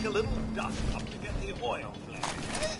a little dust up to get the oil flowing, eh?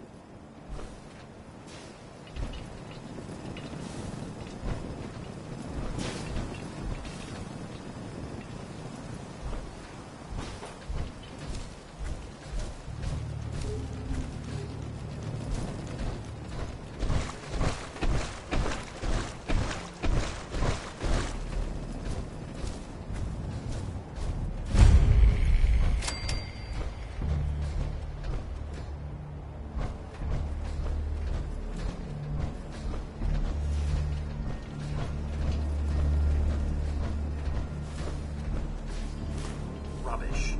Rubbish.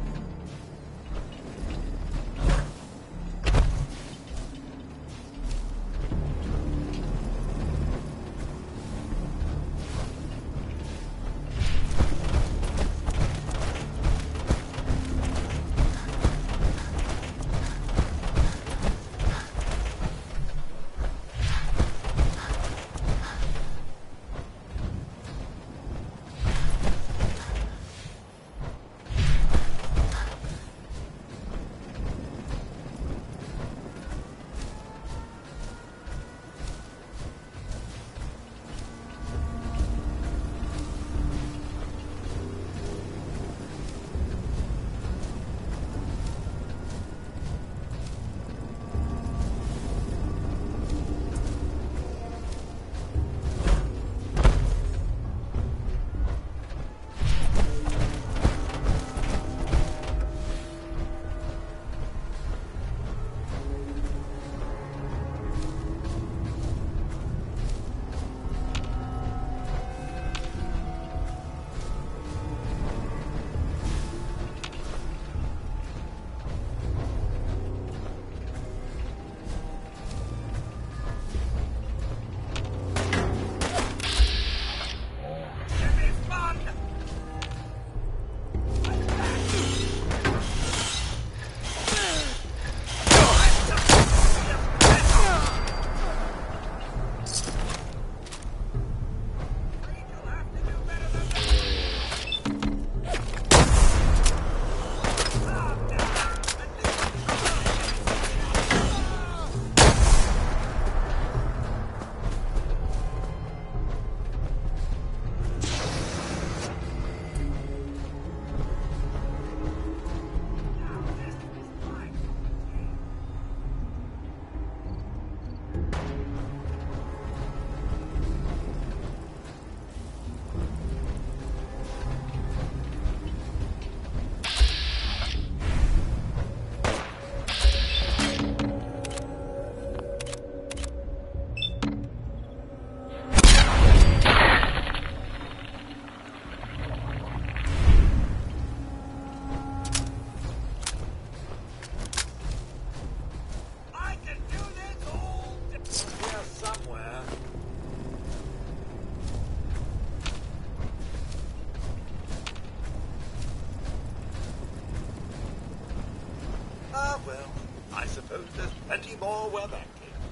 Well, I suppose there's plenty more where that came from.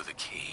the key.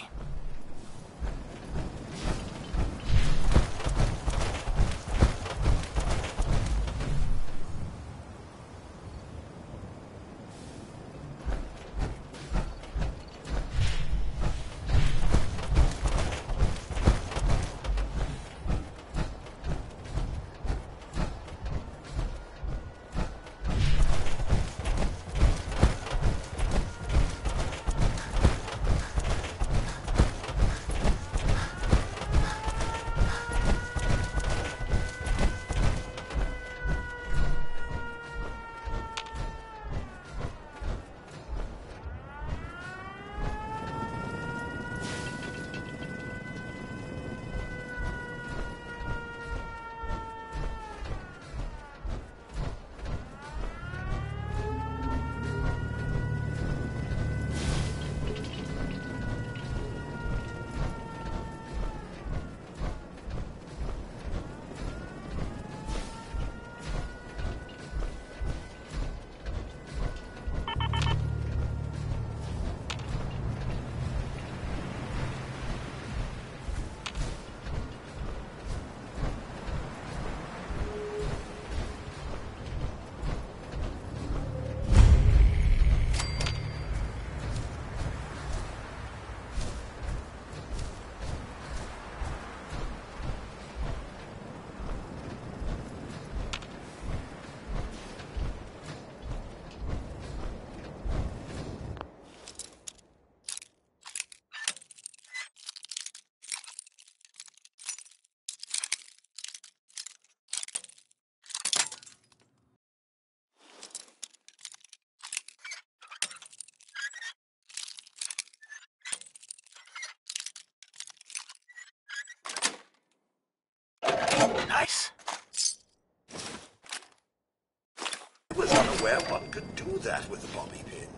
Nice. I was unaware one could do that with a bobby pin.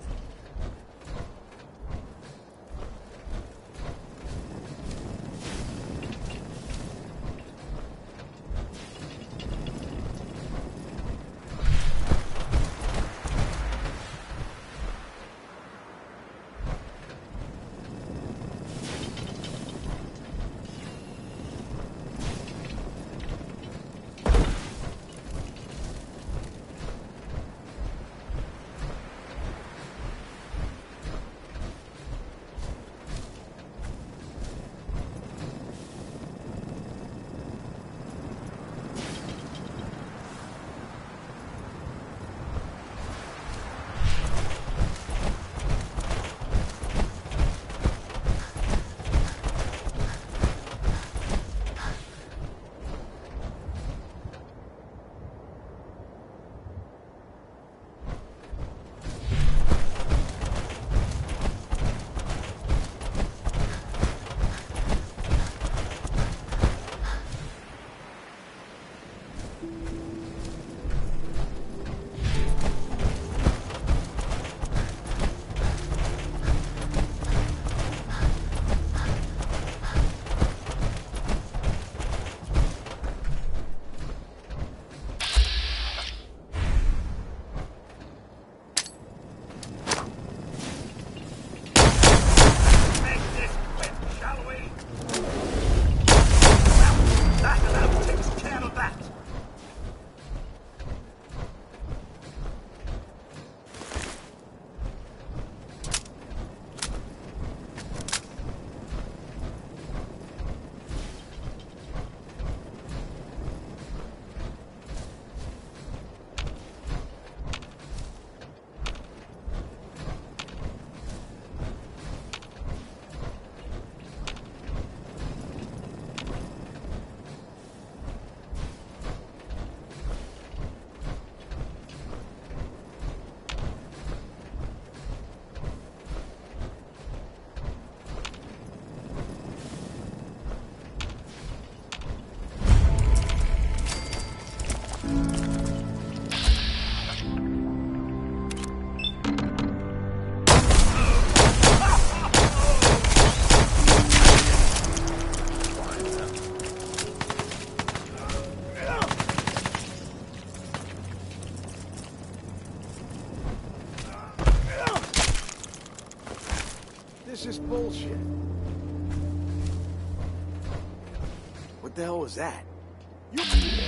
What the hell was that? You...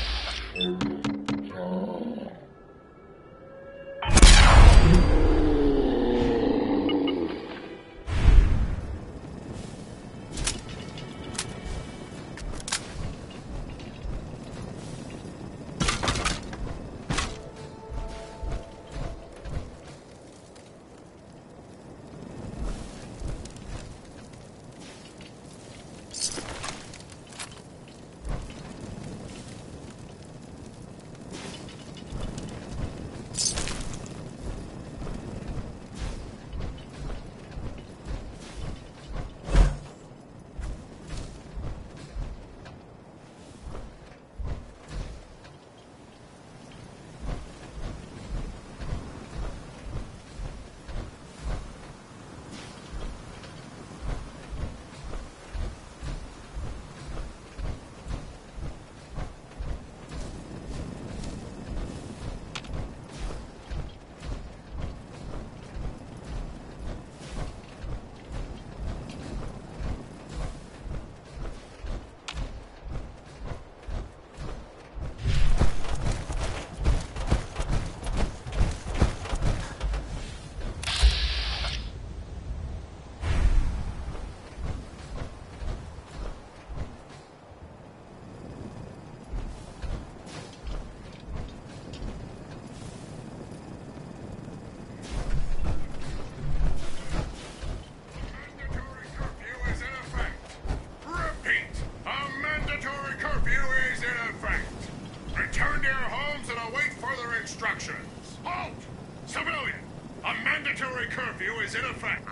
Halt! Civilian! A mandatory curfew is in effect.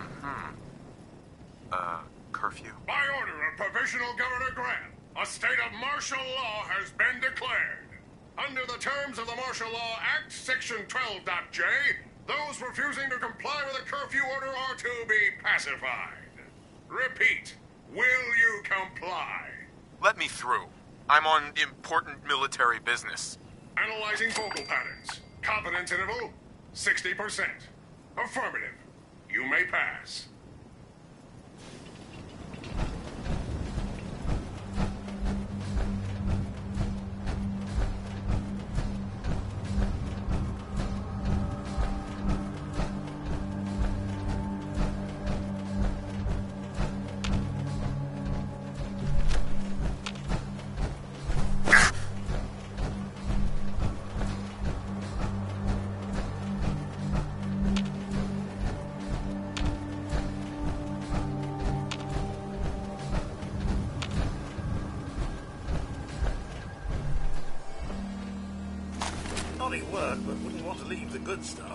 Curfew? By order of Provisional Governor Graham, a state of martial law has been declared. Under the terms of the Martial Law Act, Section 12.J, those refusing to comply with a curfew order are to be pacified. Repeat, will you comply? Let me through. I'm on important military business. Analyzing vocal patterns. Confidence interval, 60%. Affirmative. You may pass. Naughty work, but wouldn't want to leave the good stuff.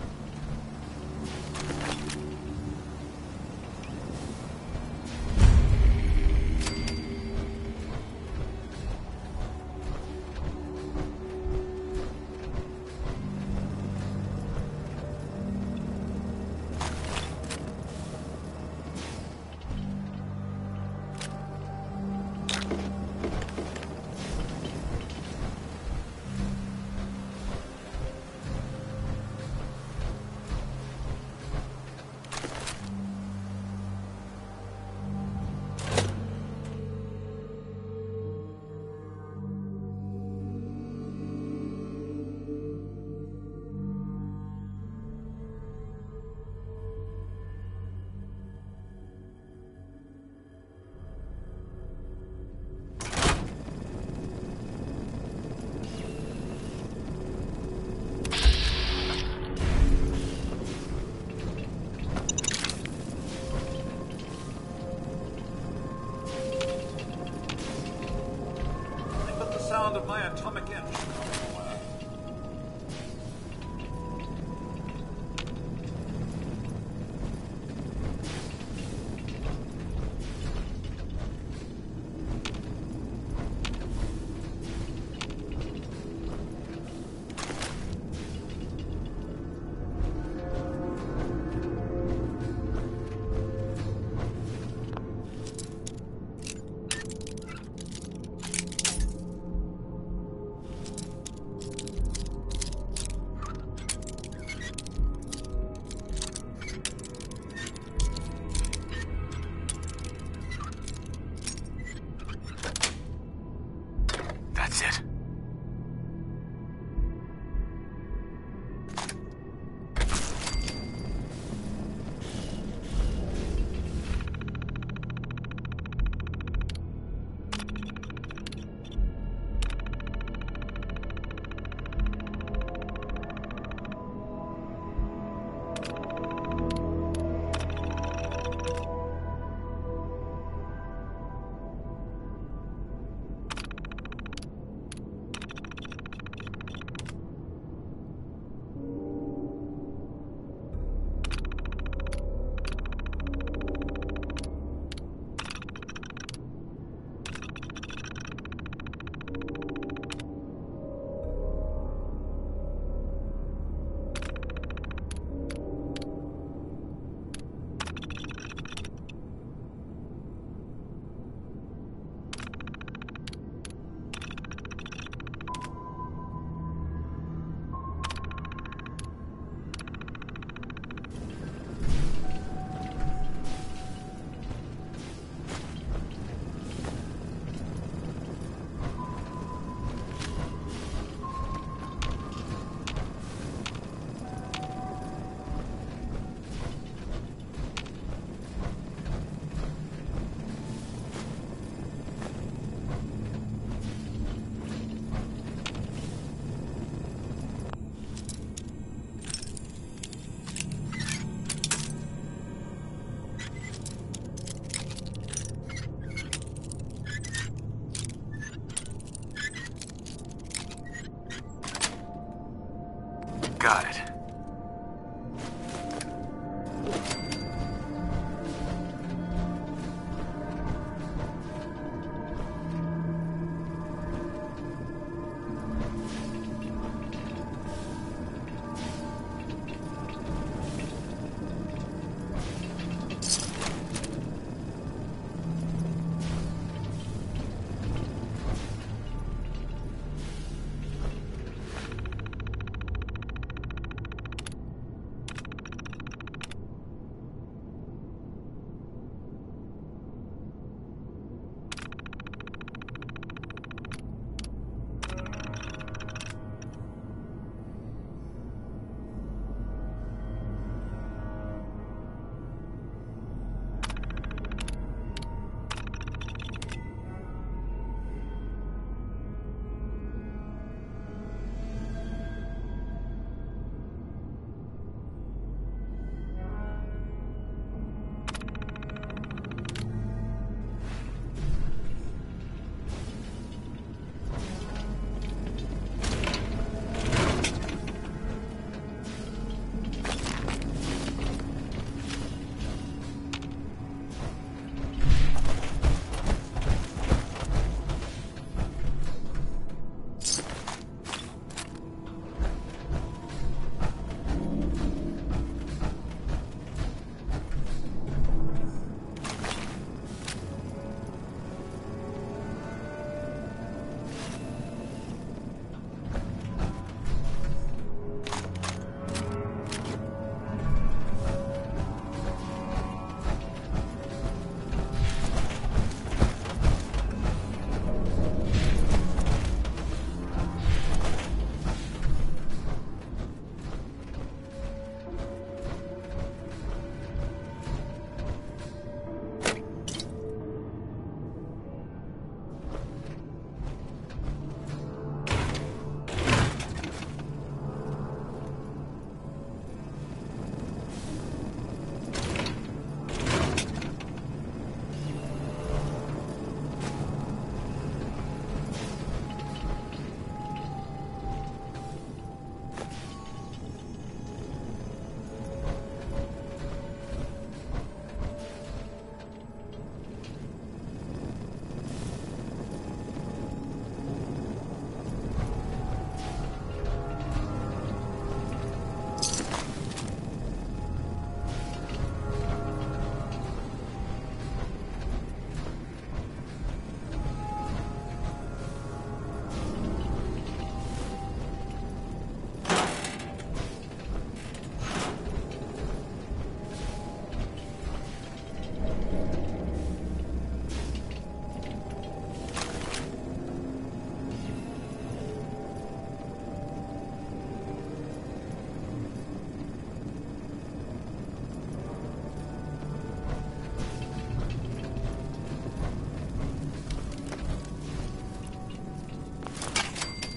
Sound of my atomic engine.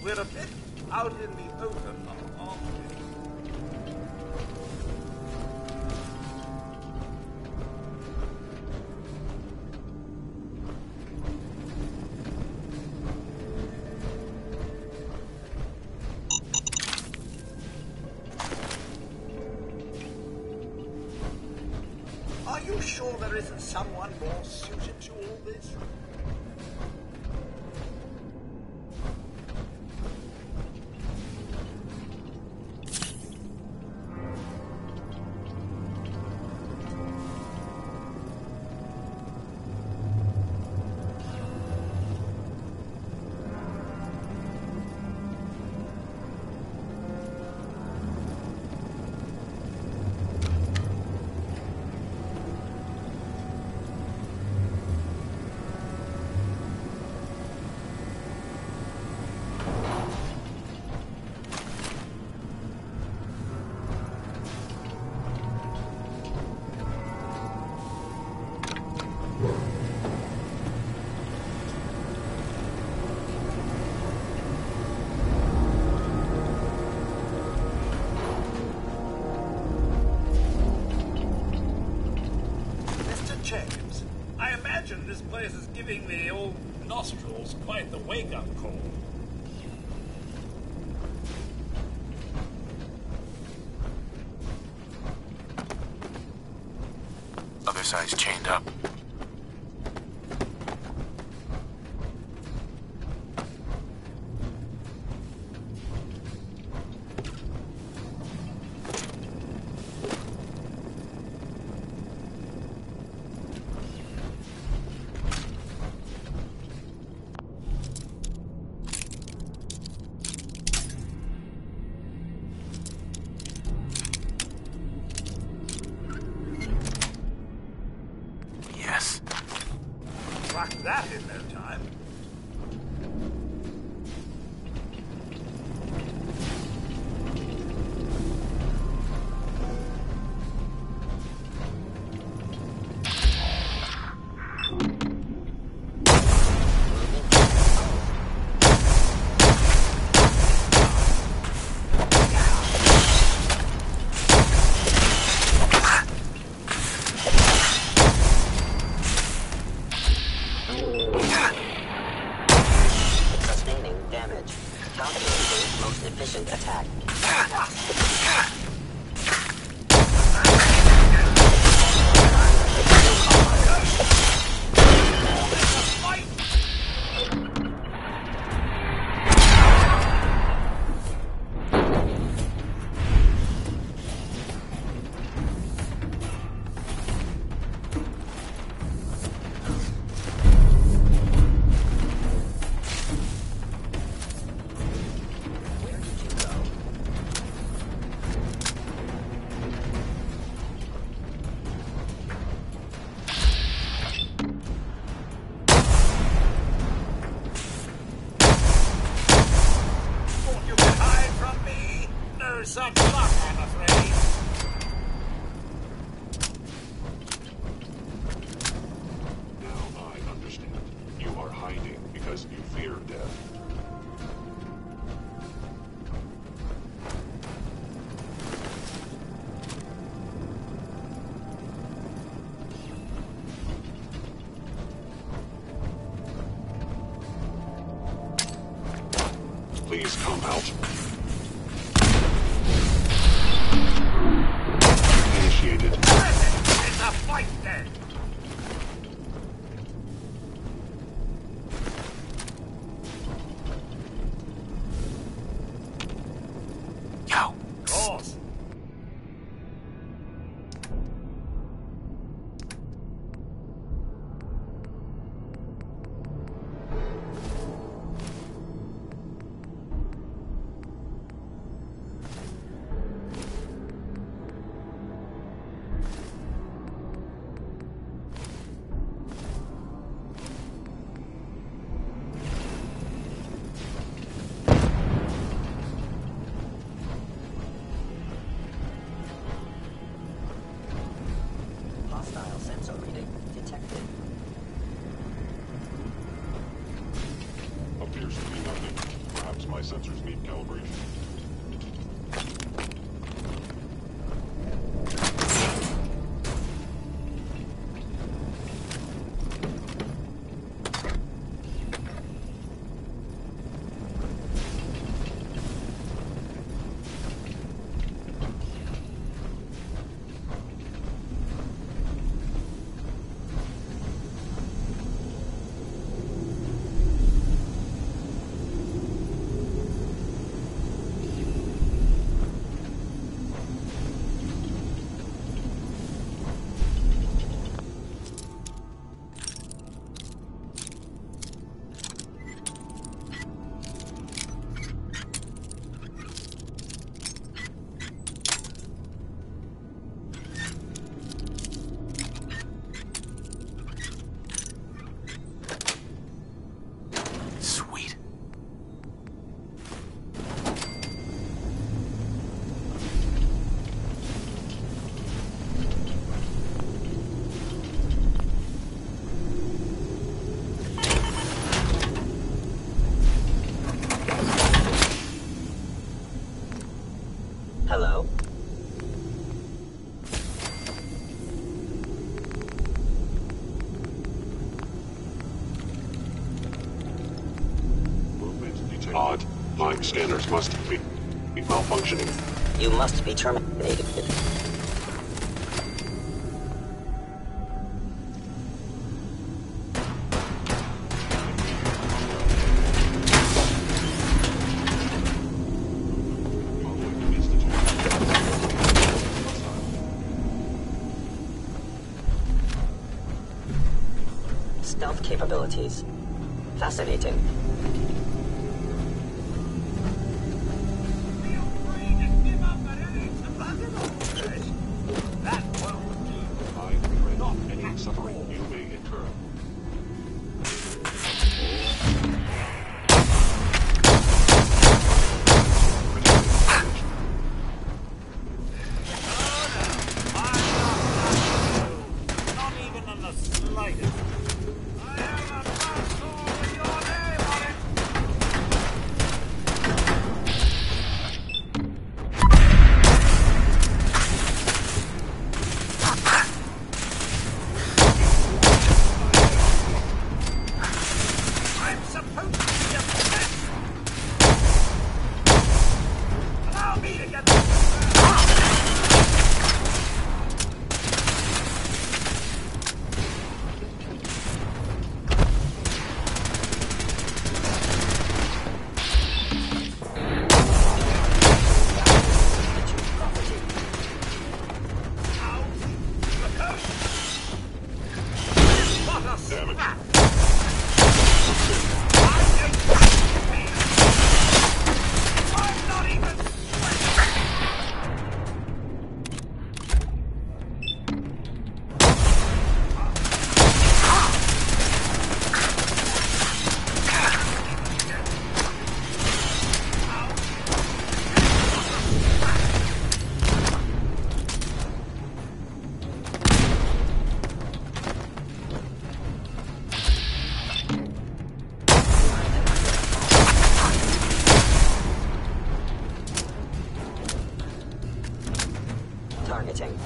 We're a bit out in the open, aren't we? Are you sure there isn't someone more suited to all this? James, I imagine this place is giving the old nostrils quite the wake-up call. Other side's chained up. Crack that in no time. Efficient attack. Such luck, I'm afraid. Now I understand. You are hiding because you fear death. Please come out. Initiated. It's a fight then. Yo. Of course. Odd. My scanners must be malfunctioning. You must be terminated. Stealth capabilities. Fascinating. Feel free to give up at any time. That won't do. I regret any suffering you may incur. Not even in the slightest. I have a muscle with your name on it. I'm supposed to be a pest. Allow me to get this. Damn it. I'm not even sweating. Targeting.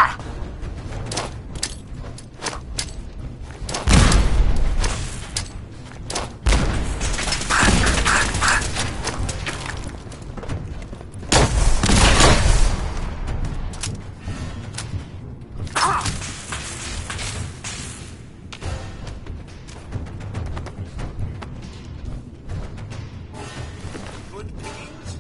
Good pickings.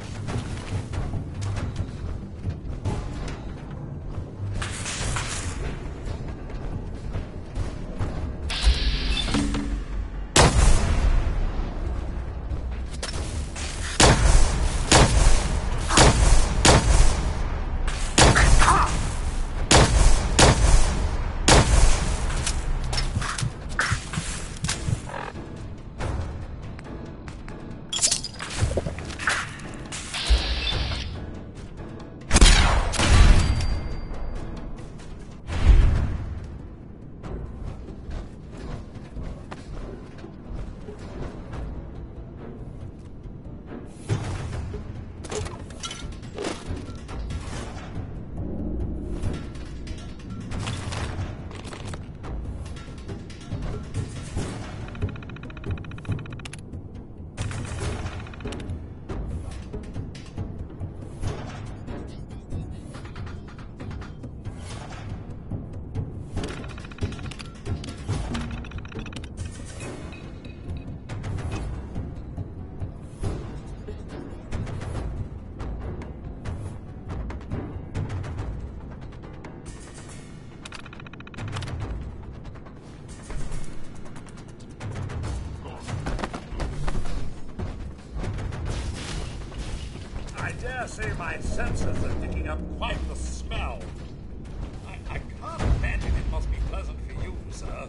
I dare say my sensors are picking up quite the smell. I can't imagine it must be pleasant for you, sir.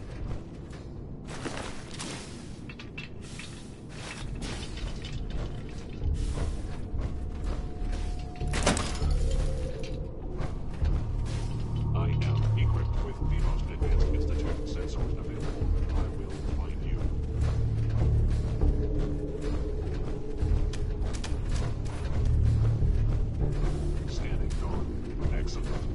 I am equipped with the most advanced Institute sensors available. I will find you. Scanning gone. Excellent.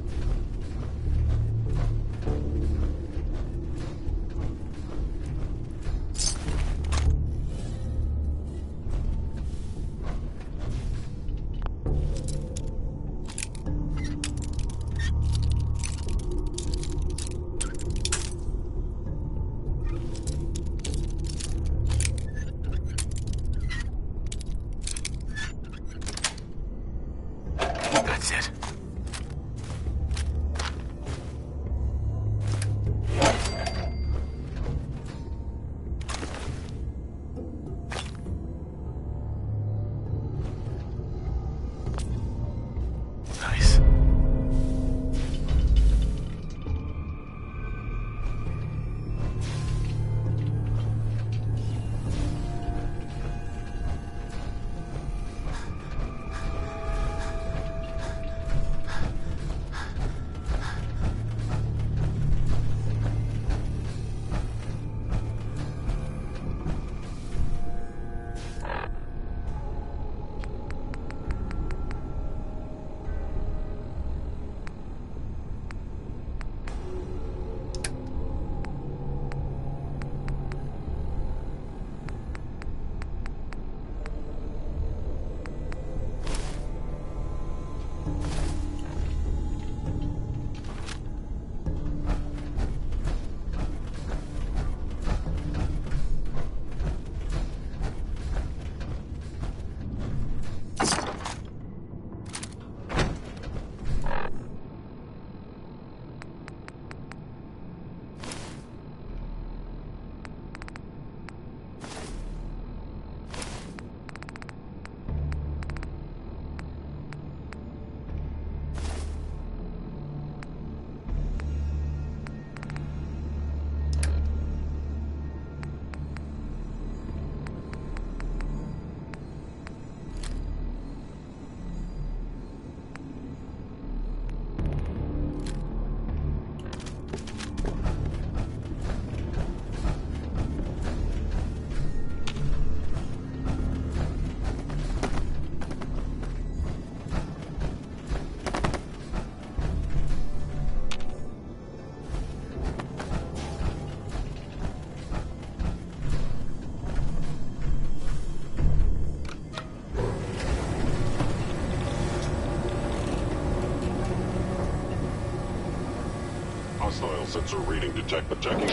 Hostile sensor reading checking.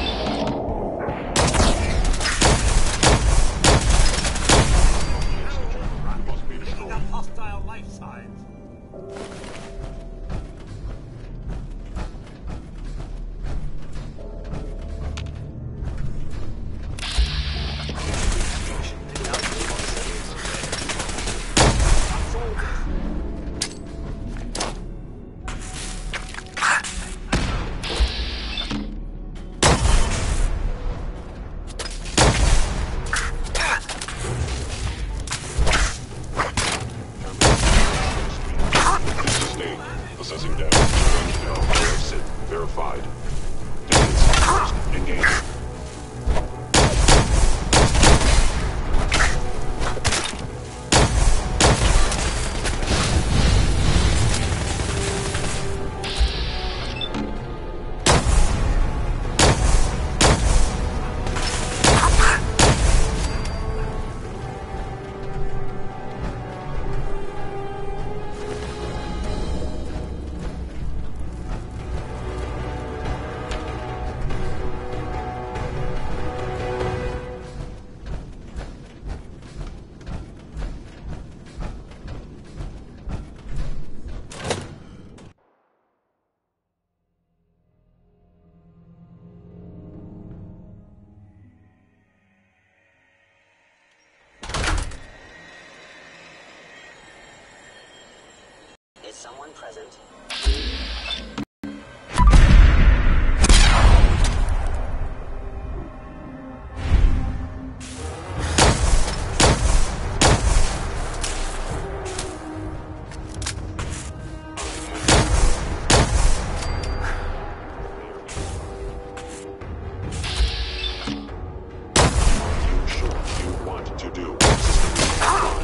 Must be Picking destroyed. up hostile life signs. Sustained. Assessing damage. Range now. Exit. Verified. Distance. Engage. Is someone present? Sure you want to do. System online.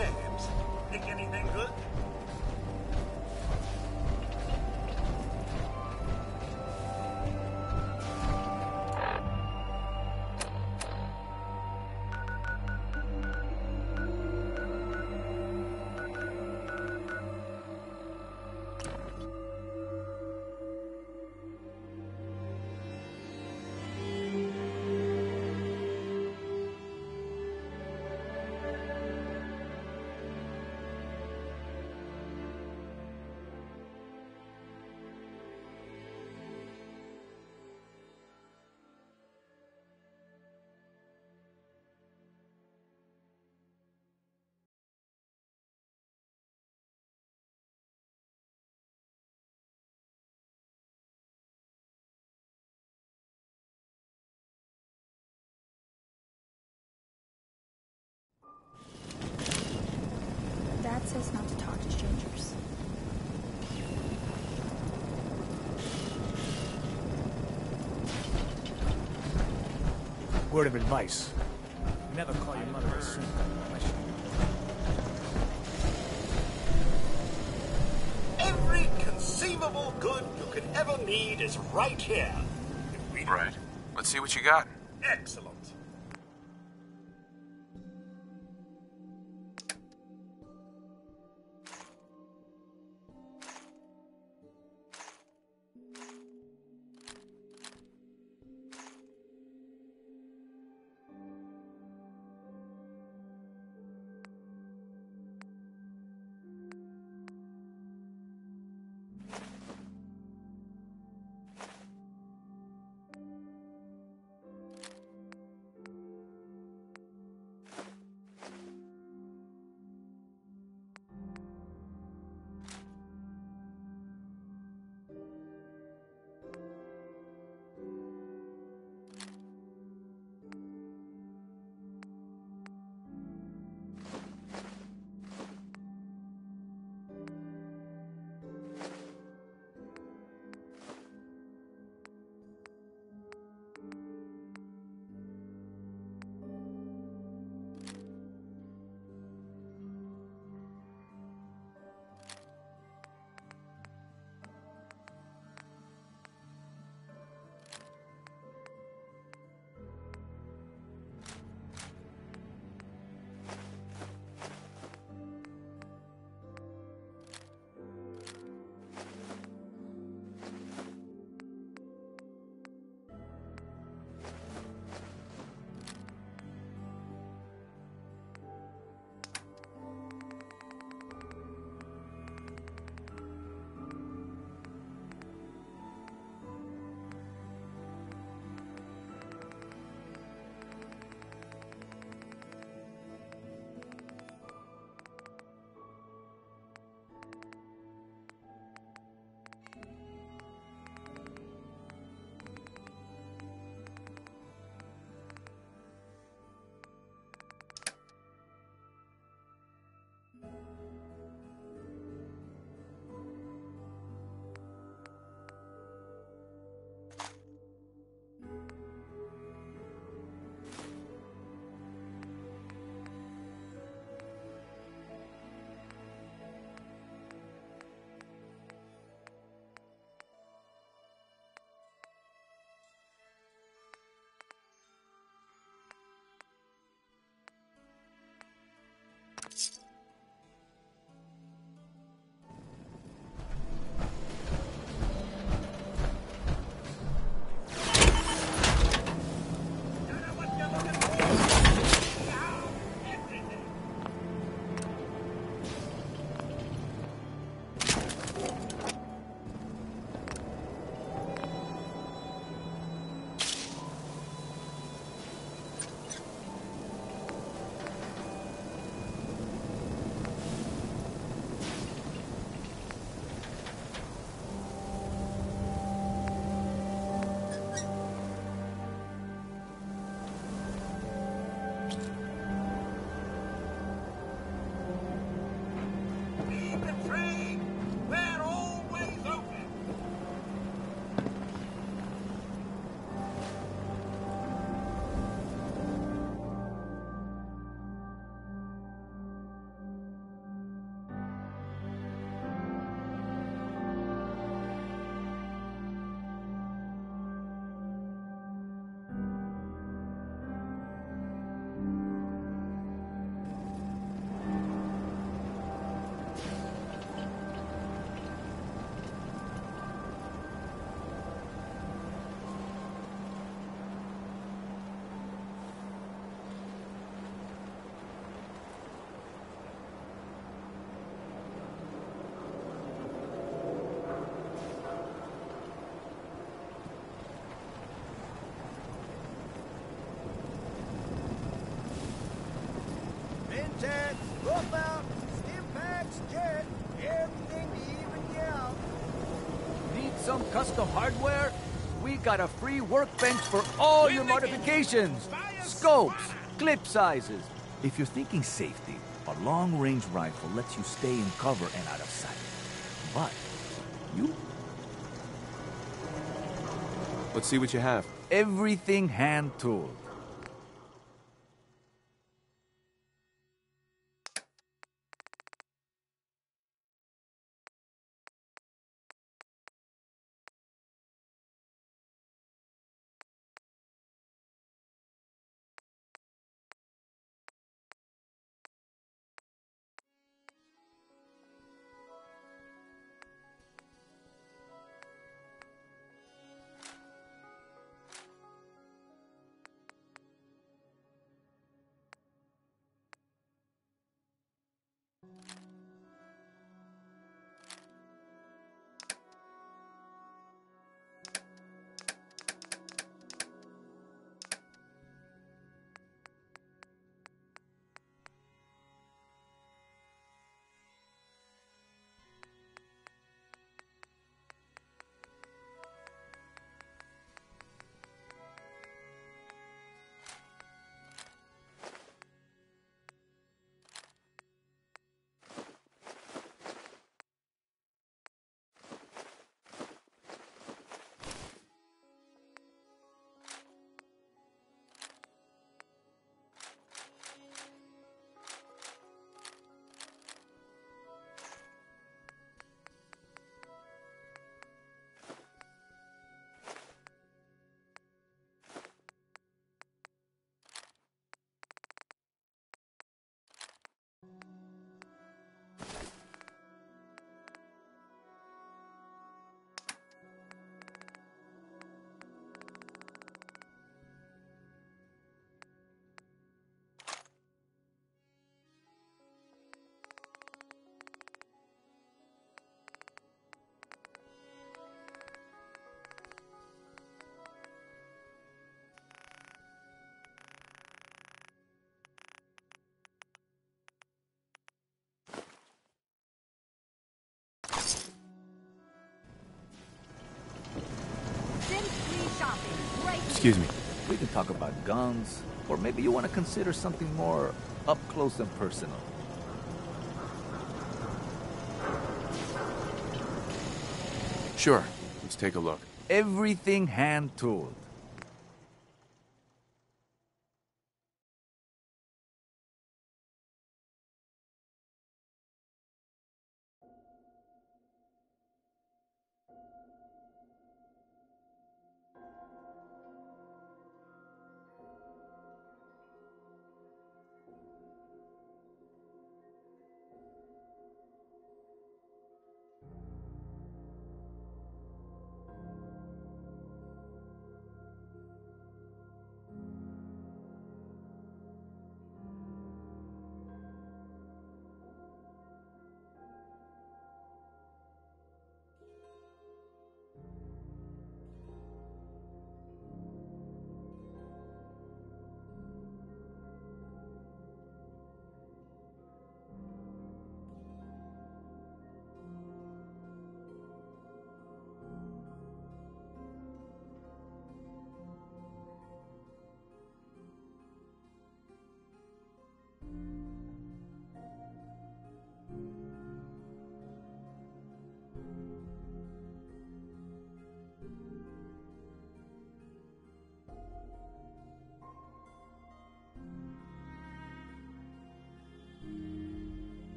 James, think anything good? Dad says not to talk to strangers. Word of advice. Never call your mother a soon question. Every conceivable good you could ever need is right here. If we Right. Let's see what you got. Excellent. some custom hardware? We got a free workbench for all your modifications. Scopes, clip sizes. If you're thinking safety, a long-range rifle lets you stay in cover and out of sight. But you... Let's see what you have. Everything hand-tooled. Excuse me. We can talk about guns, or maybe you want to consider something more up close and personal. Sure. Let's take a look. Everything hand-tooled.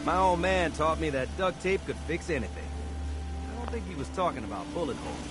My old man taught me that duct tape could fix anything. I don't think he was talking about bullet holes.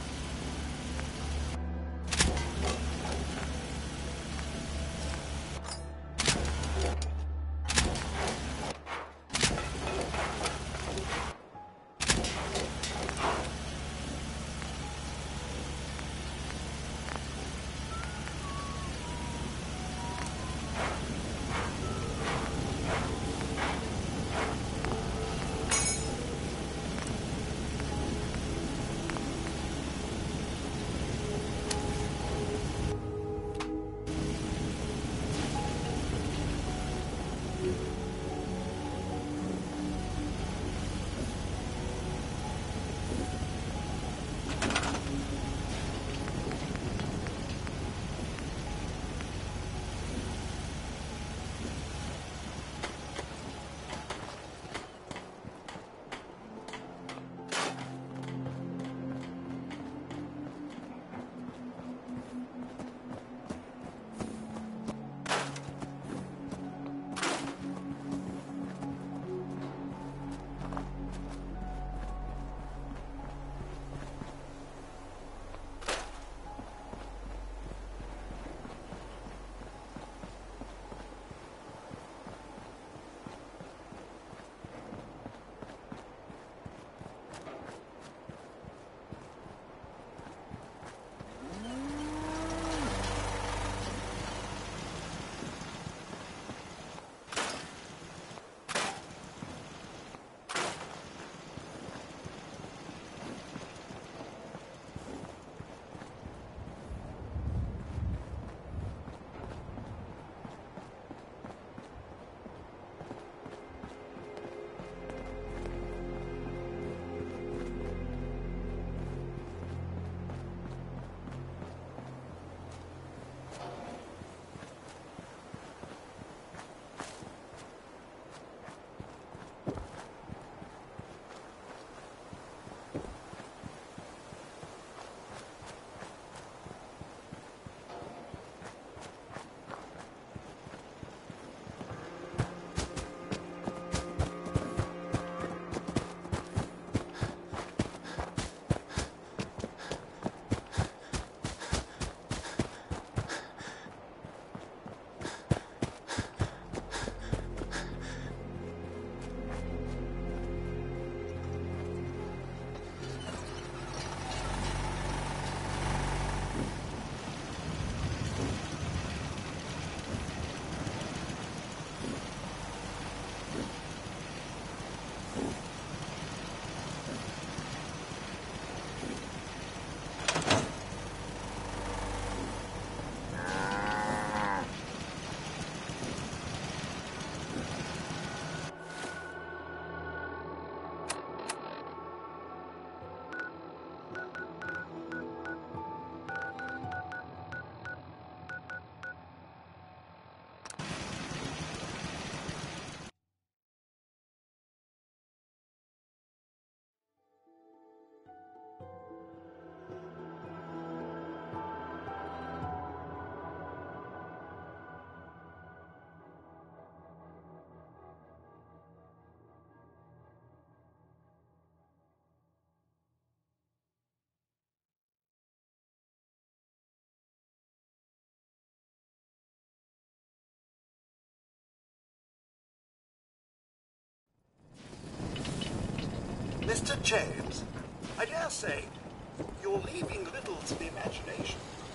Mr. James, I dare say, you're leaving little to the imagination.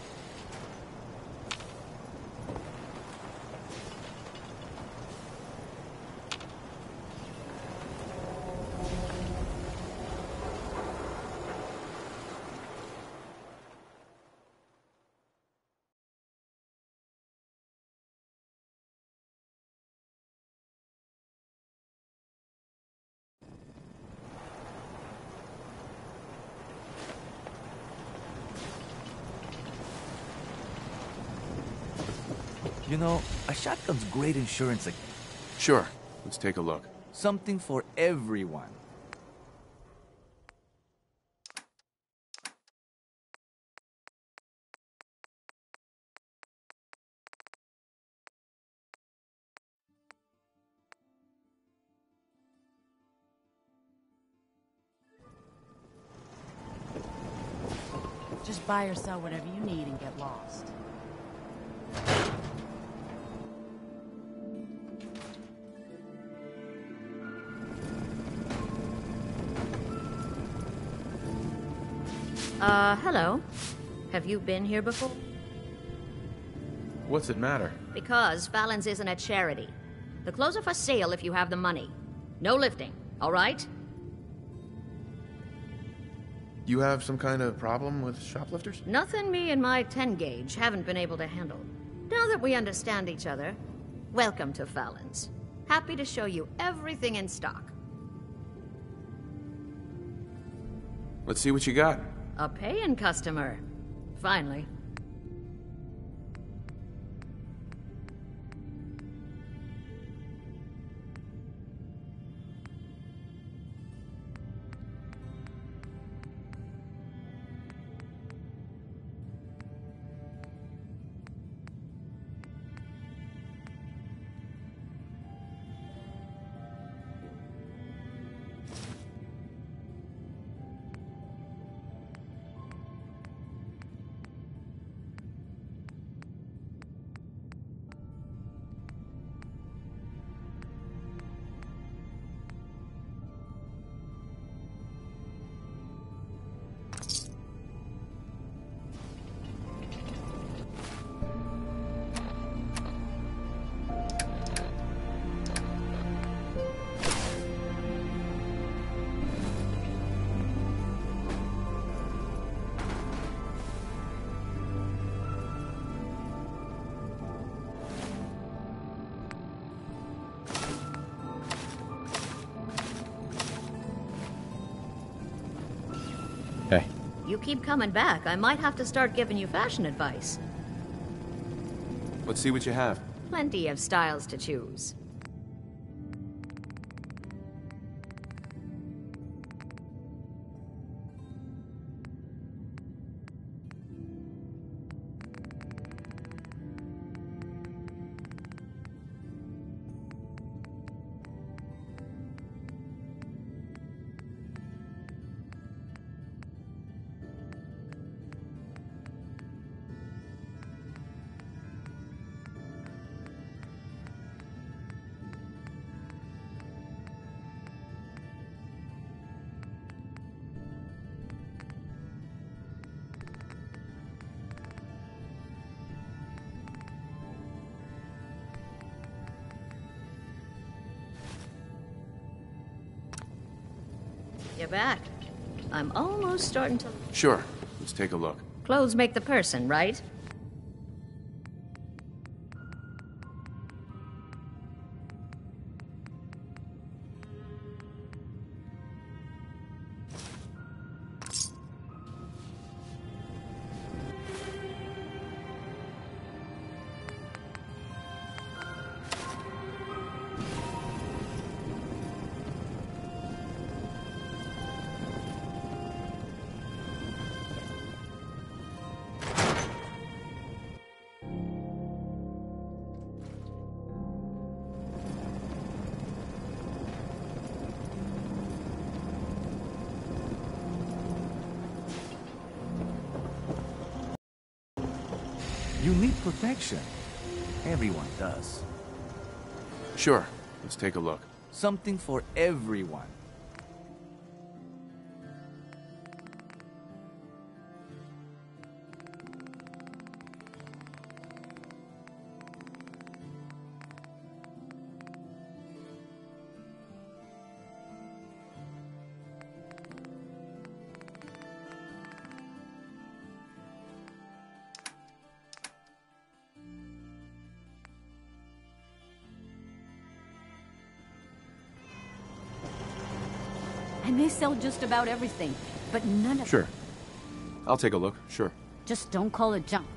You know, a shotgun's great insurance. Sure. Let's take a look. Something for everyone. buy or sell whatever you need and get lost. Hello. Have you been here before? What's it matter? Because Fallon's isn't a charity. The clothes are for sale if you have the money. No lifting, all right? You have some kind of problem with shoplifters? Nothing me and my 10 gauge haven't been able to handle. Now that we understand each other, welcome to Fallon's. Happy to show you everything in stock. Let's see what you got. A paying customer. Finally. Hey. You keep coming back, I might have to start giving you fashion advice. Let's see what you have. Plenty of styles to choose. You're back. I'm almost starting to... Sure. Let's take a look. Clothes make the person, right? You need protection. Everyone does. Sure. Let's take a look. Something for everyone. And they sell just about everything, but none of Sure. I'll take a look. Sure. Just don't call it junk.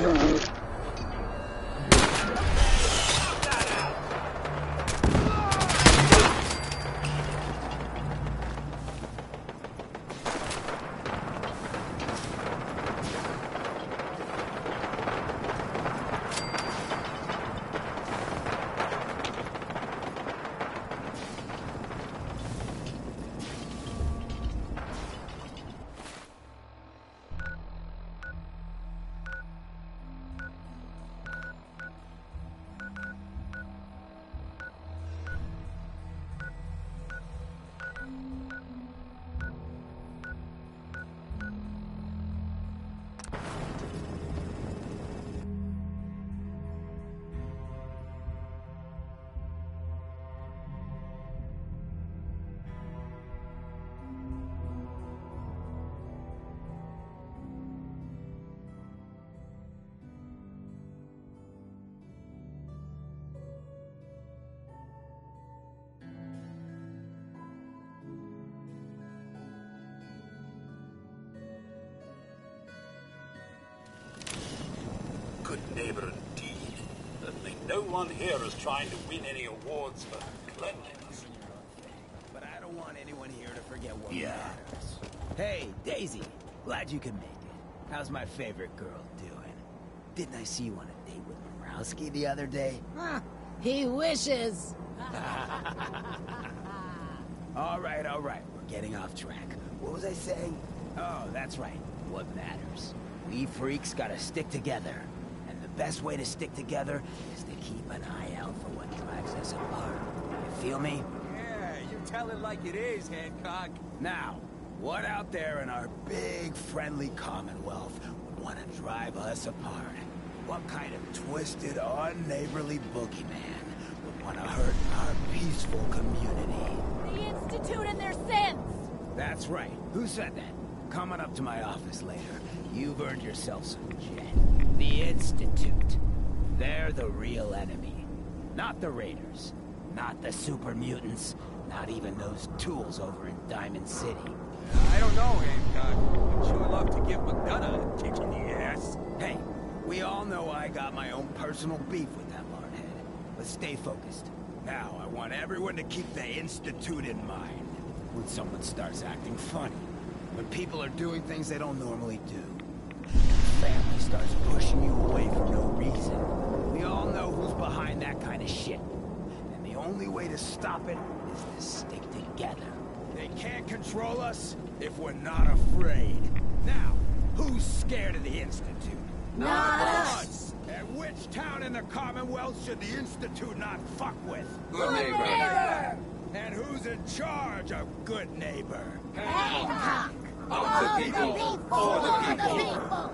Good neighbor indeed. Certainly no one here is trying to win any awards for cleanliness. But I don't want anyone here to forget what matters. Hey, Daisy. Glad you could make it. How's my favorite girl doing? Didn't I see you on a date with Morowski the other day? Huh. He wishes. All right. We're getting off track. What was I saying? Oh, that's right. What matters. We freaks gotta stick together. And the best way to stick together is to keep an eye out for what drives us apart. You feel me? Yeah, you tell it like it is, Hancock. Now, what out there in our big, friendly Commonwealth would want to drive us apart? What kind of twisted, unneighborly boogeyman would want to hurt our peaceful community? The Institute and their sins! That's right. Who said that? Coming up to my office later, you've earned yourself some jet. The Institute. They're the real enemy. Not the Raiders. Not the super mutants. Not even those tools over in Diamond City. I don't know, Hancock. I'd sure love to give McDonough a kick in the ass. Hey, we all know I got my own personal beef with that Lardhead. But stay focused. Now, I want everyone to keep the Institute in mind. When someone starts acting funny. When people are doing things they don't normally do. Family starts pushing you away for no reason. We all know who's behind that kind of shit. And the only way to stop it is to stick together. They can't control us if we're not afraid. Now, who's scared of the Institute? Not us! And which town in the Commonwealth should the Institute not fuck with? Good neighbor! And who's in charge of Good Neighbor? Hancock! Of the people, for the people!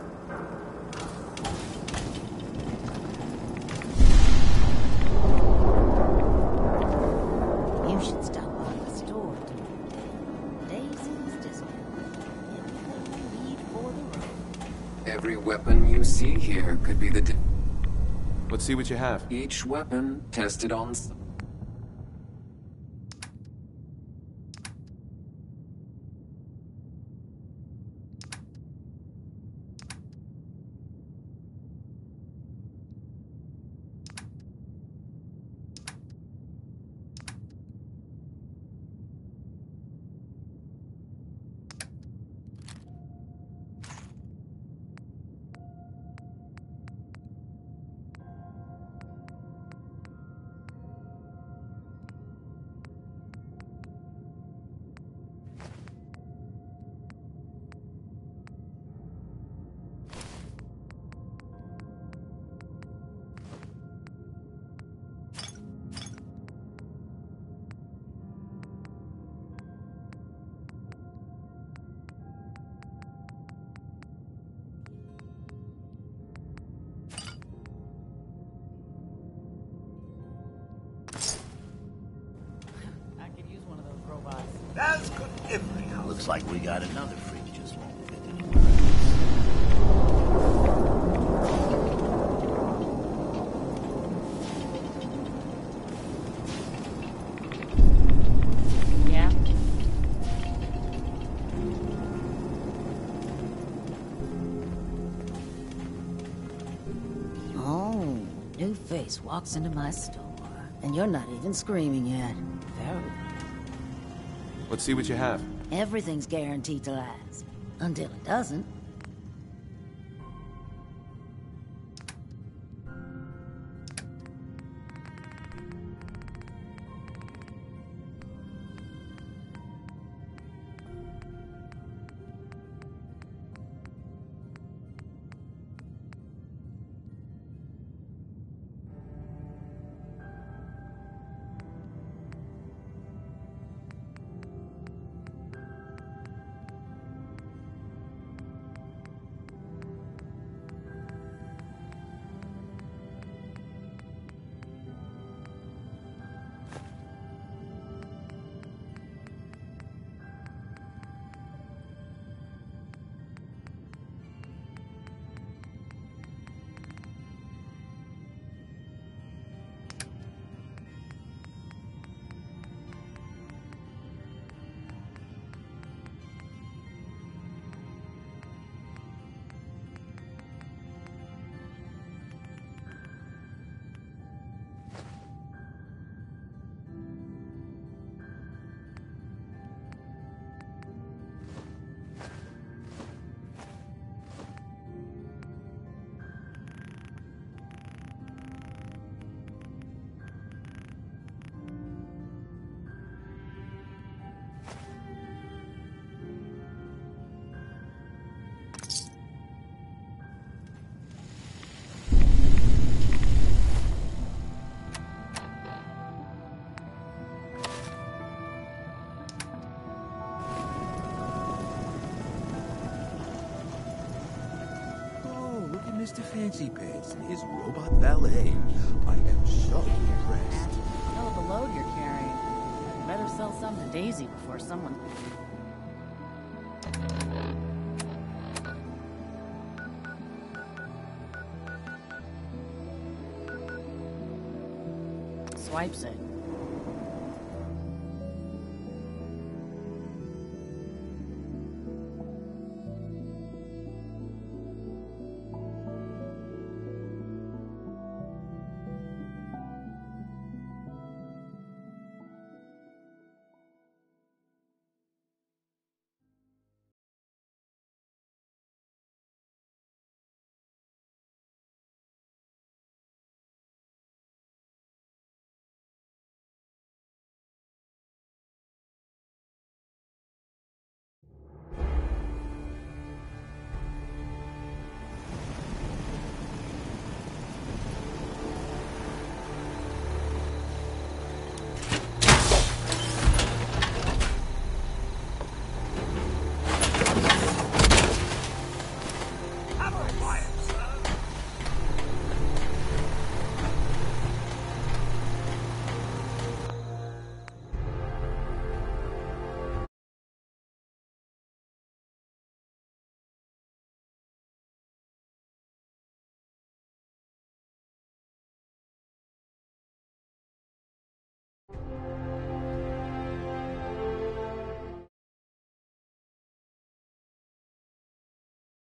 You should stop by the store, too. Daisy's just lead for the road. Every weapon you see here could be the... Let's see what you have. Each weapon tested on... As could every house. Looks like we got another freak just won't fit in. Yeah? New face walks into my store, and you're not even screaming yet. Very well. Let's see what you have. Everything's guaranteed to last. Until it doesn't. Mr. Fancy Pants and his robot valet. I am so impressed. Hell of a load you're carrying. Better sell some to Daisy before someone... swipes it. Quiet!